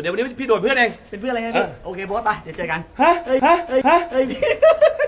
เดี๋ยววันนี้พี่โดนเพื่อนเองเป็นเพื่อนอะไรนะพี่โอเคบอสไปเดี๋ยวเจอกันฮะเฮ้ยพี่